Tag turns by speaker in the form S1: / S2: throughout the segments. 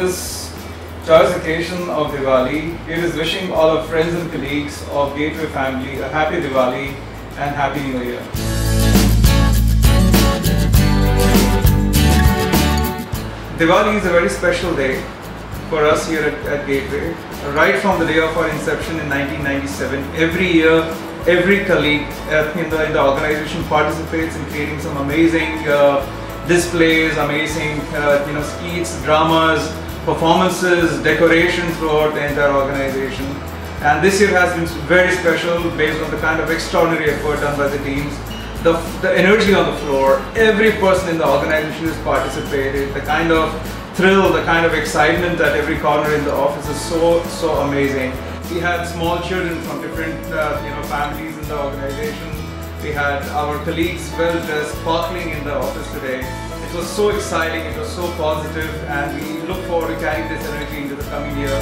S1: this joyous occasion of Diwali, it is wishing all our friends and colleagues of Gateway family a happy Diwali and Happy New Year. Diwali is a very special day for us here at Gateway. Right from the day of our inception in 1997, every year, every colleague in the organization participates in creating some amazing displays, amazing skits, dramas, performances, decoration throughout the entire organization. And this year has been very special based on the kind of extraordinary effort done by the teams. The energy on the floor, every person in the organization has participated, the kind of thrill, the kind of excitement at every corner in the office is so amazing. We had small children from different families in the organization. We had our colleagues well dressed, sparkling in the office today. It was so exciting, it was so positive, and we look forward to carrying this energy into the coming year.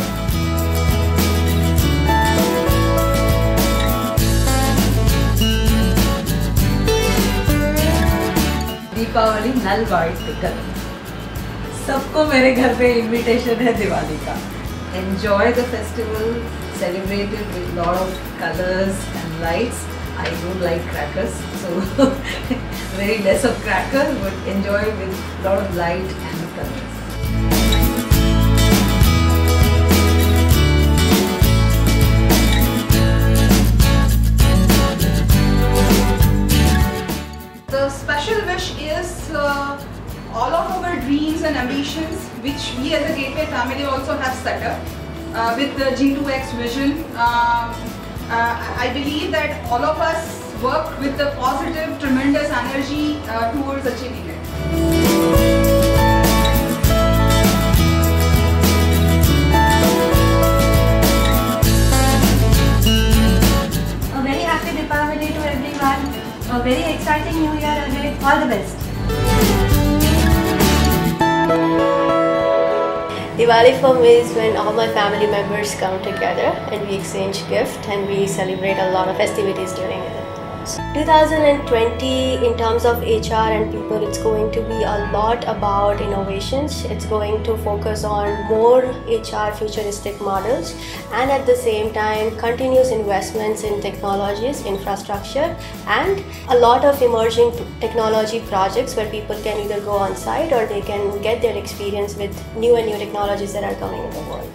S2: Deepawali नलवाड़िकल सबको मेरे घर पे invitation है दिवाली का. Enjoy the festival, celebrate it with lot of colors and lights. I don't like crackers, so very less of crackers, but enjoy with lot of light and colors.
S3: The special wish is all of our dreams and ambitions, which we as a Gateway family also have set up with the G2X vision. I believe that all of us work with the positive, tremendous energy towards achieving it.
S4: A very happy Diwali to everyone. A very exciting new year ahead. All the best.
S5: Diwali for me is when all my family members come together and we exchange gifts and we celebrate a lot of festivities during it. 2020 in terms of HR and people, it's going to be a lot about innovations. It's going to focus on more HR futuristic models and at the same time continuous investments in technologies, infrastructure, and a lot of emerging technology projects where people can either go on site or they can get their experience with new and new technologies that are coming in the world.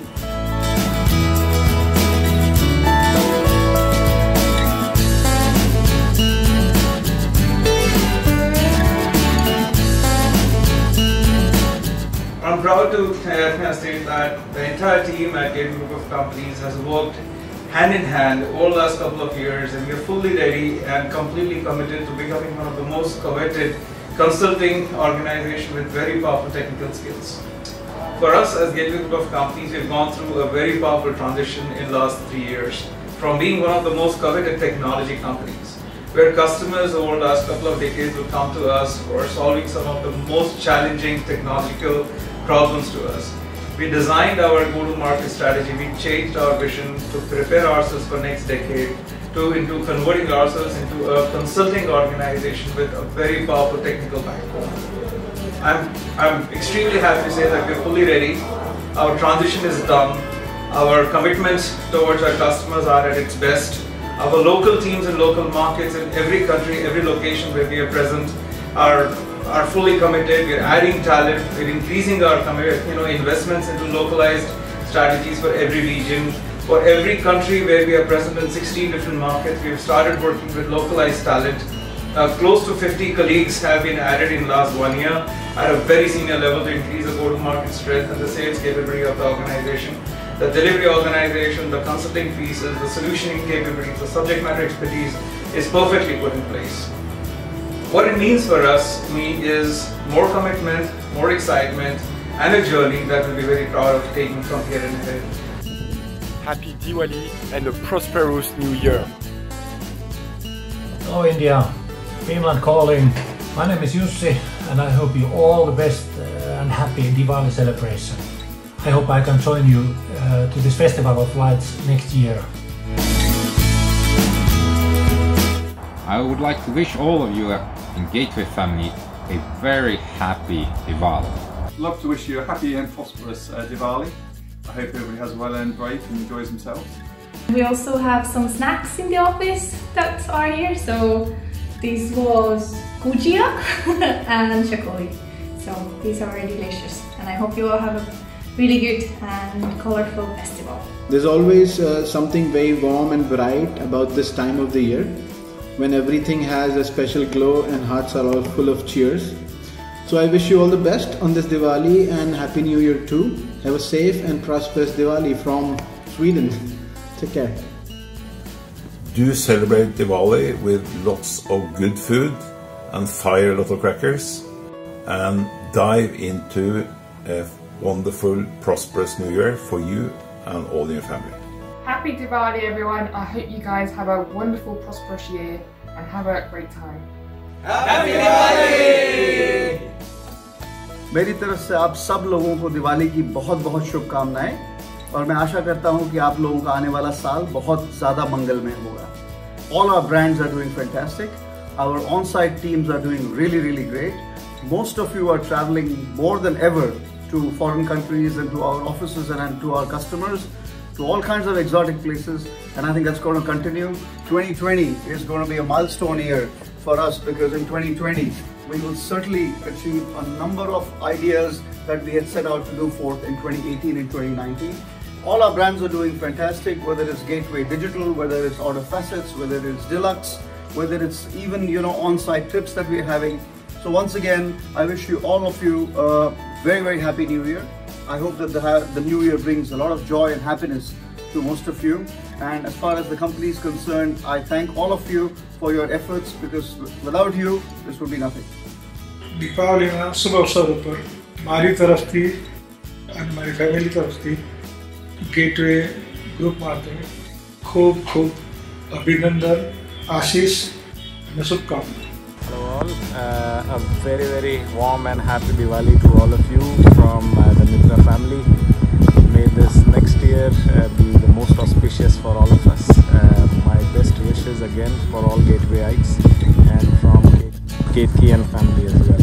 S1: I'm proud to state that the entire team at Gateway Group of Companies has worked hand in hand over the last couple of years, and we are fully ready and completely committed to becoming one of the most coveted consulting organization with very powerful technical skills. For us as Gateway Group of Companies, we've gone through a very powerful transition in the last 3 years from being one of the most coveted technology companies, where customers over the last couple of decades would come to us for solving some of the most challenging technological problems to us. We designed our go-to-market strategy, we changed our vision to prepare ourselves for next decade, into converting ourselves into a consulting organization with a very powerful technical backbone. I'm extremely happy to say that we're fully ready. Our transition is done. Our commitments towards our customers are at its best. Our local teams and local markets in every country, every location where we are present are fully committed. We're adding talent. We're increasing our investments into localized strategies for every region. For every country where we are present in 16 different markets, we've started working with localized talent. Close to 50 colleagues have been added in the last 1 year at a very senior level to increase the go-to-market strength and the sales capability of the organization. The delivery organization, the consulting pieces, the solutioning capabilities, the subject matter expertise is perfectly put in place. What it means for us is more commitment, more excitement, and a journey that we'll be very proud of taking from here and ahead.
S6: Happy Diwali and a prosperous new year.
S7: Hello India, Finland calling. My name is Jussi and I hope you all the best and happy Diwali celebration. I hope I can join you to this Festival of Lights next year.
S8: I would like to wish all of you in Gateway family a very happy Diwali.
S9: love to wish you a happy and prosperous Diwali. I hope everybody has a well-earned break and enjoys themselves.
S10: We also have some snacks in the office that are here. So this was gujia and chakoli. So these are very delicious, and I hope you all have a really good and colorful festival.
S11: There's always something very warm and bright about this time of the year, when everything has a special glow and hearts are all full of cheers. So I wish you all the best on this Diwali and Happy New Year too. Have a safe and prosperous Diwali from Sweden. Take care.
S12: Do celebrate Diwali with lots of good food and fire a lot of crackers, and dive into a wonderful, prosperous New Year for you and all in your family.
S13: Happy Diwali everyone. I hope you guys have a wonderful, prosperous year and have a great time.
S1: Happy Diwali!
S14: मेरी तरफ से आप सब लोगों को दिवाली की बहुत बहुत शुभकामनाएं, और मैं आशा करता हूं कि आप लोगों का आने वाला साल बहुत ज़्यादा मंगलमय होगा. All our brands are doing fantastic. Our on-site teams are doing really great. Most of you are traveling more than ever to foreign countries and to our offices and to our customers, to all kinds of exotic places, and I think that's going to continue. 2020 is going to be a milestone year for us, because in 2020 we will certainly achieve a number of ideas that we had set out to do forth in 2018 and 2019. All our brands are doing fantastic, whether it's Gateway Digital, whether it's Order Facets, whether it's Deluxe, whether it's even on-site trips that we're having. So once again, I wish you all of you a very happy New Year. I hope that the New Year brings a lot of joy and happiness to most of you. And as far as the company is concerned, I thank all of you for your efforts, because without you, this would be nothing.
S15: Deepawali में शुभ अवसर पर हमारी तरफ थी और हमारी family तरफ थी गेटवे ग्रुप माध्यम खूब अभिनंदन, आशीष और शुभकामनाएं.
S16: Hello all, a very warm and happy Diwali to all of you from the Mitra family. May this next year be the most auspicious for all of us. My best wishes again for all Gateway-ites and from Ketki and family as well.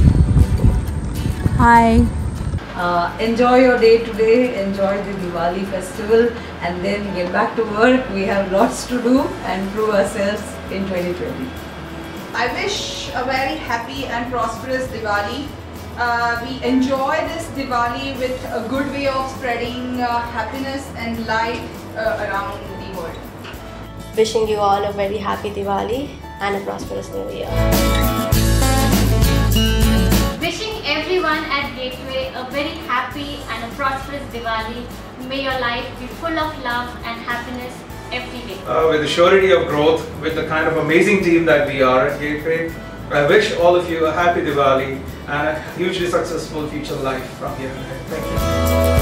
S2: Hi. Enjoy your day today, enjoy the Diwali festival, and then get back to work. We have lots to do and prove ourselves in 2020.
S3: I wish a very happy and prosperous Diwali. We enjoy this Diwali with a good way of spreading happiness and light around the world.
S5: Wishing you all a very happy Diwali and a prosperous New Year.
S17: Wishing everyone at Gateway a very happy and a prosperous Diwali. May your life be full of love and happiness every day.
S1: With the surety of growth, with the kind of amazing team that we are at Gateway, I wish all of you a happy Diwali and a hugely successful future life from here ahead. Thank you.